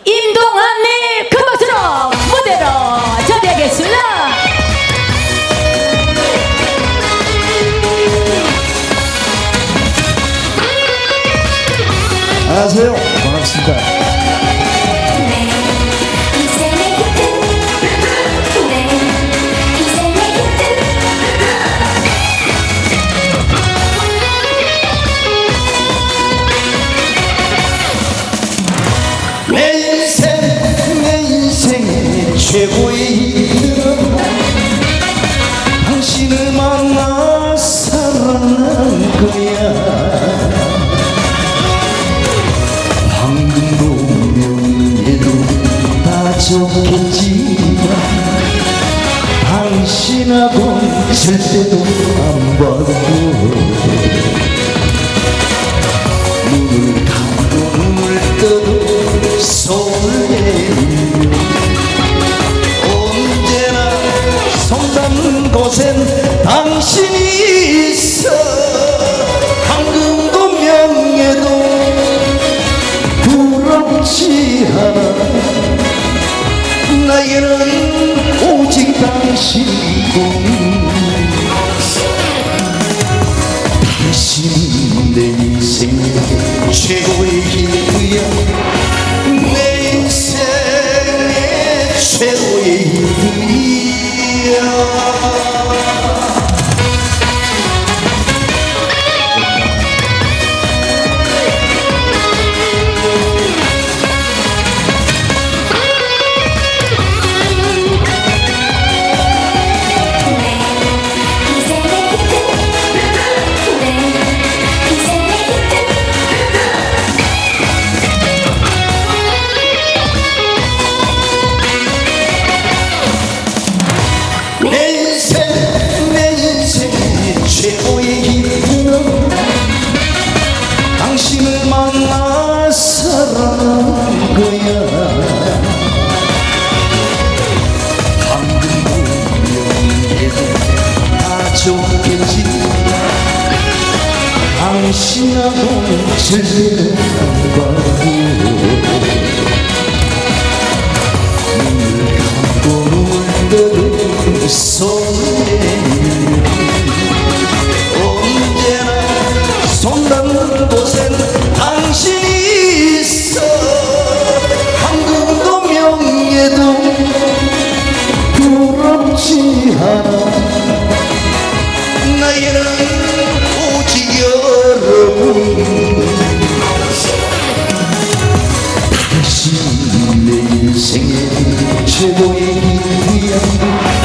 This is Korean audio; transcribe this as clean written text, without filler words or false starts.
임동환님 큰 박수로 무대로 초대하겠습니다. 안녕하세요. 반갑습니다. 내 인생의 최고의 일은 당신을 만나 살아난 거야. 황금 노면에도 다 좋겠지만 당신하고 절대도 안 봐도 눈을 감고 눈을 떠도 손을 내밀며 언제나 손 닿는 곳엔 당신이 있어. 황금도 명예도 부럽지 않아. 나에게는 오직 당신뿐. 당신이 내 인생의 최고의 기부야. 내 인생의 최고의 기부야. 내 인생의 최고의 기쁨은 당신을 만나 살아난 거야. 황금도 명예도 다 좋겠지. 당신하고 절대로 안 봐도 눈을 감고 눈을 떠도 손을 내밀며 언제나 손 닿는 곳엔 당신이 있어. 황금도 명예도 부럽지 않아. 나에게는 오직 여러분. 당신이 내 인생의 최고의 기부야.